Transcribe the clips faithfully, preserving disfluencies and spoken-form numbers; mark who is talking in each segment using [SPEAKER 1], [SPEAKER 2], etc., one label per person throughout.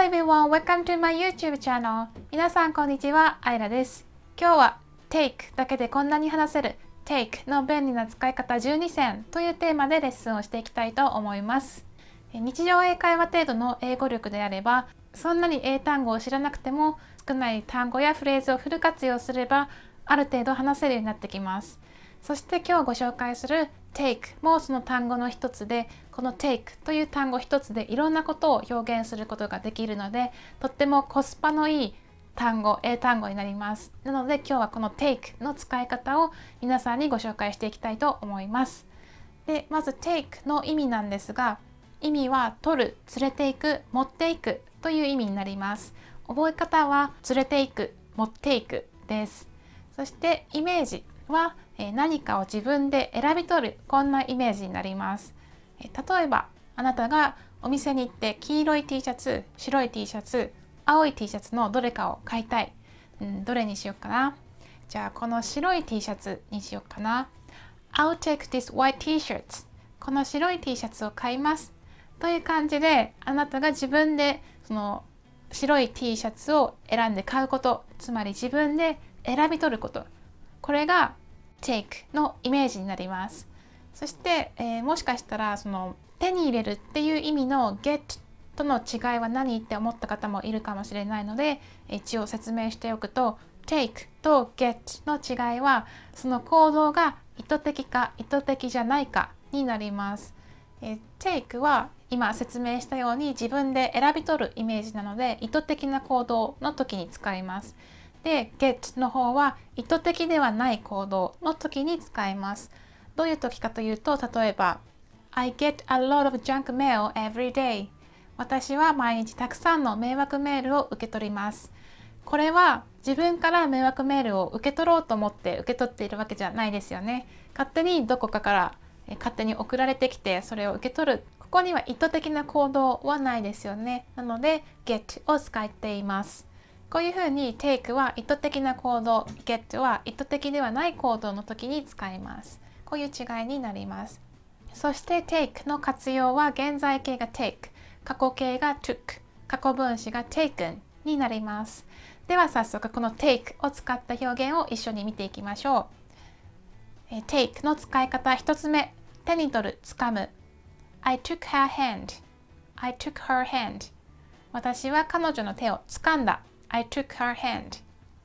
[SPEAKER 1] everyone, welcome to my YouTube channel. 皆さんこんにちは、アイラです。今日は Take だけでこんなに話せる Take の便利な使い方じゅうにせんというテーマでレッスンをしていきたいと思います。日常英会話程度の英語力であれば、そんなに英単語を知らなくても少ない単語やフレーズをフル活用すればある程度話せるようになってきます。そして今日ご紹介する Take もその単語の一つで、この Take という単語一つでいろんなことを表現することができるので、とってもコスパのいい単語、英単語になります。なので今日はこの Take の使い方を皆さんにご紹介していきたいと思います。で、まず Take の意味なんですが、意味は取る、連れていく、持っていくという意味になります。覚え方は連れていく、持っていくです。そしてイメージは何かを自分で選び取る、こんなイメージになります。例えばあなたがお店に行って黄色い T シャツ、白い T シャツ、青い T シャツのどれかを買いたい、うん、どれにしようかな。じゃあこの白い T シャツにしようかな。 I'll take this white T-shirt。 この白い T シャツを買いますという感じで、あなたが自分でその白い T シャツを選んで買うこと、つまり自分で選び取ること、これが Take のイメージになります。そして、えー、もしかしたらその手に入れるっていう意味の Get との違いは何って思った方もいるかもしれないので、一応説明しておくと、 Take と Get の違いはその行動が意図的か意図的じゃないかになります。えー、Take は今説明したように自分で選び取るイメージなので、意図的な行動の時に使います。で、Get の方は意図的ではない行動の時に使います。どういう時かというと、例えば I get a lot of junk mail every day。 私は毎日たくさんの迷惑メールを受け取ります。これは自分から迷惑メールを受け取ろうと思って受け取っているわけじゃないですよね。勝手にどこかから勝手に送られてきてそれを受け取る、ここには意図的な行動はないですよね。なので get を使っています。こういうふうに take は意図的な行動、get は意図的ではない行動の時に使います。こういう違いになります。そして take の活用は現在形が take、過去形が took、過去分詞が taken になります。では早速この take を使った表現を一緒に見ていきましょう。take の使い方一つ目、手に取る、掴む。I took her hand。 I took her hand。 私は彼女の手を掴んだ。I took her hand。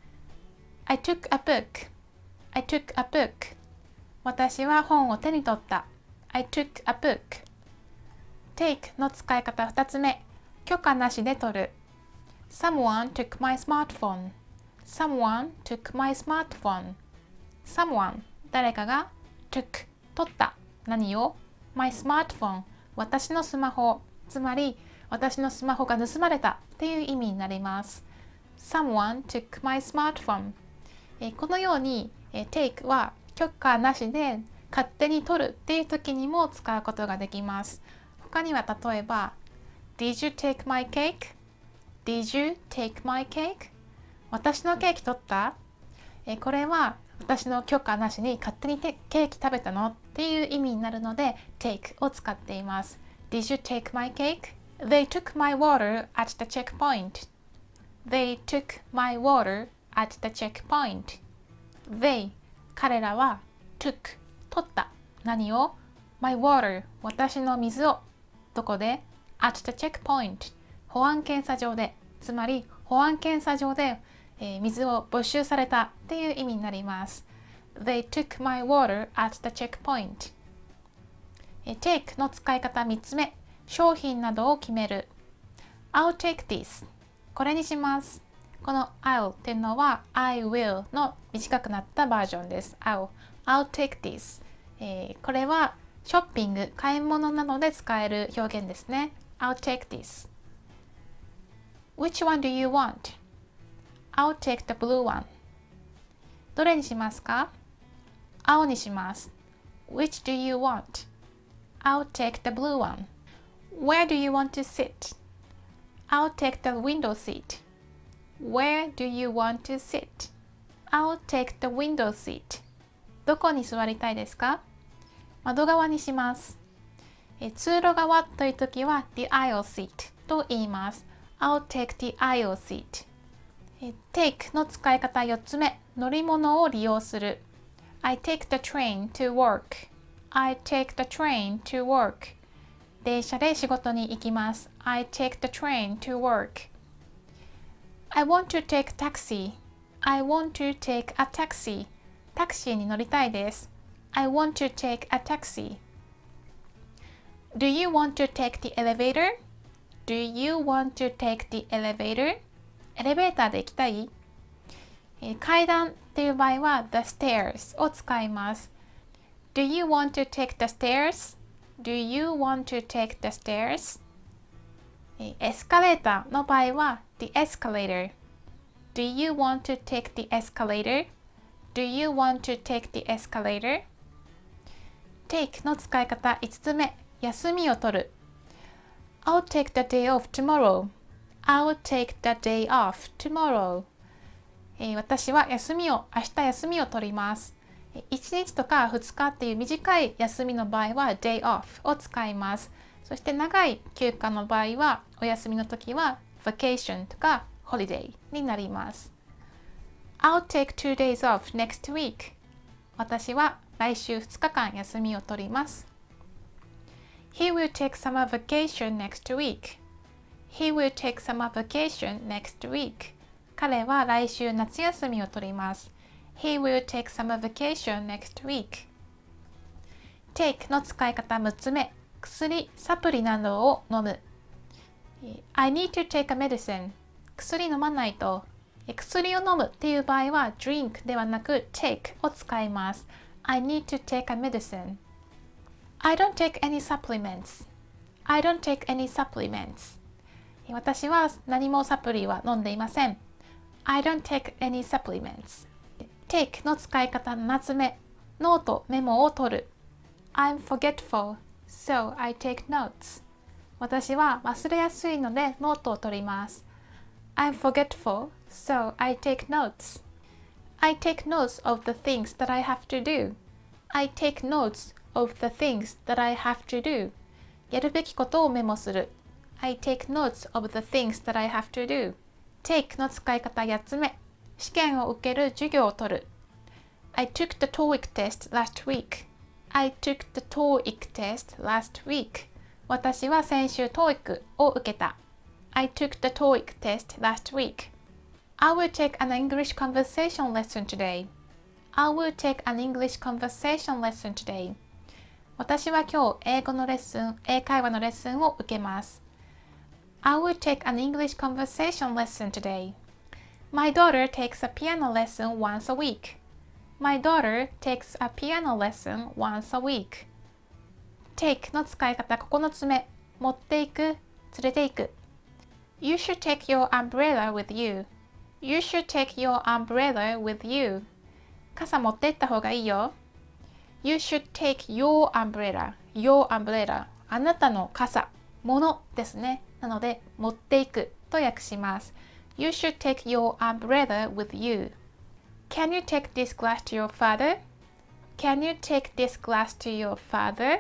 [SPEAKER 1] I took a book。 I took a book。 私は本を手に取った。I took a book。 take の使い方ふたつめ、許可なしで取る。Someone took my smartphone。 Someone took my smartphone。 Someone、 誰かが took、 取った。何を？ My smartphone、 私のスマホ。つまり私のスマホが盗まれたっていう意味になります。Someone took my smartphone。 えー、このように、えー、take は許可なしで勝手に取るっていう時にも使うことができます。他には例えば Did you take my cake? Did you take my cake? 私のケーキ取った？えー、これは私の許可なしに勝手にケーキ食べたのっていう意味になるので take を使っています。Did you take my cake? They took my water at the checkpoint. They took my water at the checkpoint. They、 彼らは took、 取った。何を？ My water、 私の水を。どこで？ At the checkpoint、 保安検査場で。つまり保安検査場でえー、水を没収されたっていう意味になります。They took my water at the checkpoint。えー、take の使い方みっつめ、商品などを決める。I'll take this。これにします。この I'll っていうのは I will の短くなったバージョンです。I'll、I'll take this。えー、これはショッピング、買い物などで使える表現ですね。I'll take this。Which one do you want?I'll take the blue one。 どれにしますか？青にします。Which do you want? I'll take the blue one。 Where do you want to sit? I'll take the window seat。 Where do you want to sit? I'll take the window seat。 どこに座りたいですか？窓側にします。え通路側という時は the aisle seat と言います。 I'll take the aisle seat. take の使い方よっつめ、乗り物を利用する。I take the train to work. I take the train to work. 電車で仕事に行きます。I take the train to work. I want to take taxi. I want to take a taxi. タクシーに乗りたいです。I want to take a taxi. Do you want to take the elevator? Do you want to take the elevator? エレベーターで行きたい？階段っていう場合は the stairs を使います。Do you want to take the stairs? Do you want to take the stairs? エスカレーターの場合は the escalator. Do you want to take the escalator? Do you want to take the escalator? take の使い方いつつめ、休みを取る。I'll take the day off tomorrow. I'll take the day off tomorrow. えー、私は休みを、明日休みを取ります。いちにちとかふつかっていう短い休みの場合は day off を使います。そして長い休暇の場合はお休みの時は vacation とか holiday になります。I'll take two days off next week. 私は来週ふつかかん休みを取ります。He will take summer vacation next week. He will take summer vacation next week. 彼は来週夏休みを取ります。He will take summer vacation next week. take の使い方むっつめ、薬、サプリなどを飲む。I need to take a medicine. 薬飲まないと。薬を飲むっていう場合は drink ではなく take を使います。I need to take a medicine. I don't take any supplements. I don't take any supplements. 私は何もサプリは飲んでいません。I don't take any supplements. take の使い方ななつめ、ノート、メモを取る。I'm forgetful, so I take notes. 私は忘れやすいのでノートを取ります。I'm forgetful, so I take notes. I take notes of the things that I have to do. I take notes of the things that I have to do. やるべきことをメモする。I take notes of the things that I have to do. take の使い方やっつめ、試験を受ける授業を取る。I took the TOEIC test last week. I took the TOEIC test last week. 私は先週 トーイック を受けた。I took the TOEIC test last week. I will take an English conversation lesson today. I will take an English conversation lesson today. 私は今日英語のレッスン、英会話のレッスンを受けます。I will take an English conversation lesson today. My daughter takes a piano lesson once a week. My daughter takes a piano lesson once a week. take の使い方ここのつめ、持っていく、連れていく。You should take your umbrella with you. You should take your umbrella with you. 傘持っていった方がいいよ。You should take your umbrella. Your umbrella. あなたの傘、ものですね。なので、持っていくと訳します。You should take your umbrella with you. Can you take this glass to your father? Can you take this glass to your father?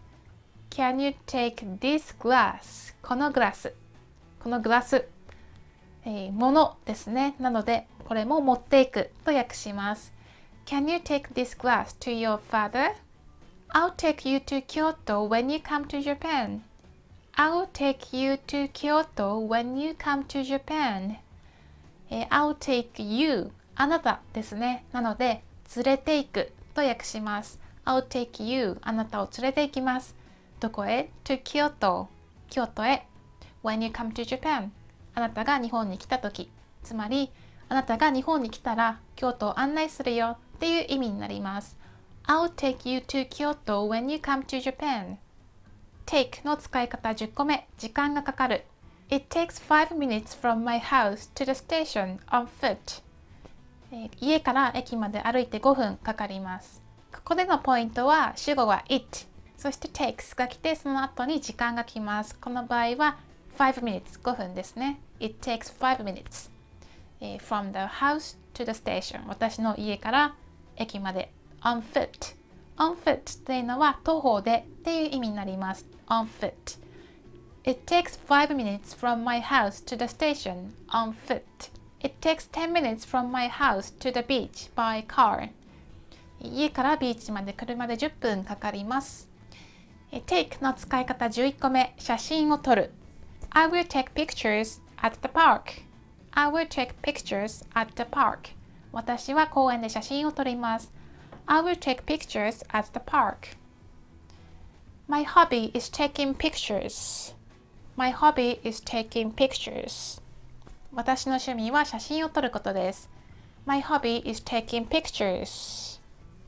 [SPEAKER 1] Can you take this glass? このグラス。このグラス。えー、ものですね。なので、これも持っていくと訳します。Can you take this glass to your father? I'll take you to Kyoto when you come to Japan. I'll take you to Kyoto when you come to Japan. えー、I'll take you あなたですね。なので、連れて行くと訳します。I'll take you あなたを連れて行きます。どこへ ?to Kyoto 京都へ When you come to Japan あなたが日本に来たとき。つまり、あなたが日本に来たら京都を案内するよっていう意味になります。I'll take you to Kyoto when you come to Japan. take の使い方じゅっこめ、時間がかかる。It takes five minutes from my house to the station on foot. 家から駅まで歩いてごふんかかります。ここでのポイントは主語は it、そして takes が来てその後に時間が来ます。この場合はfive minutes、ごふんですね。It takes five minutes、えー、from the house to the station。私の家から駅まで on foot。on foot というのは徒歩でっていう意味になります。on foot。 It takes five minutes from my house to the station on foot. It takes ten minutes from my house to the beach by car. 家からビーチまで車でじゅっぷんかかります。take の使い方じゅういっこめ、写真を撮る。I will take pictures at the park. I will take pictures at the park. 私は公園で写真を撮ります。I will take pictures at the park. My hobby is taking pictures. My hobby is taking pictures. 私の趣味は写真を撮ることです。My hobby is taking pictures.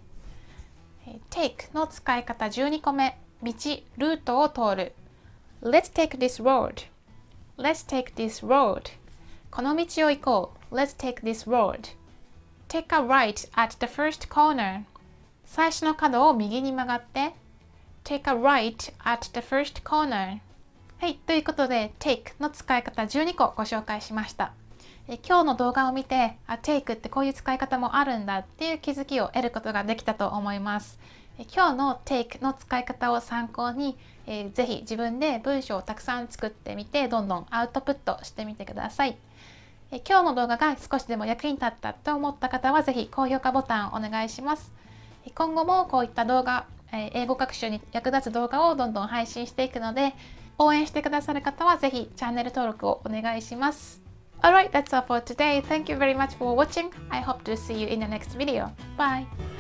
[SPEAKER 1] take の使い方じゅうにこめ、道、ルートを通る。Let's take this road. Let's take this road. この道を行こう。Let's take this road. Take a right at the first corner. 最初の角を右に曲がって。Take a right at the first corner. はい、ということで take の使い方じゅうにこご紹介しました。え今日の動画を見て、あ、take ってこういう使い方もあるんだっていう気づきを得ることができたと思います。え今日の take の使い方を参考に、えー、ぜひ自分で文章をたくさん作ってみて、どんどんアウトプットしてみてください。え今日の動画が少しでも役に立ったと思った方は、ぜひ高評価ボタンをお願いします。今後もこういった動画、えー、英語学習に役立つ動画をどんどん配信していくので、応援してくださる方はぜひチャンネル登録をお願いします。Alright, that's all for today. Thank you very much for watching. I hope to see you in the next video. Bye!